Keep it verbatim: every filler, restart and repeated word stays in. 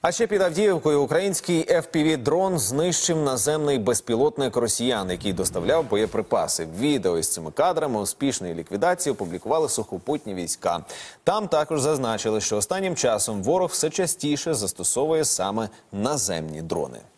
А ще під Авдіївкою український еф пі ві-дрон знищив наземний безпілотник росіян, який доставляв боєприпаси. Відео із цими кадрами успішної ліквідації опублікували сухопутні війська. Там також зазначили, що останнім часом ворог все частіше застосовує саме наземні дрони.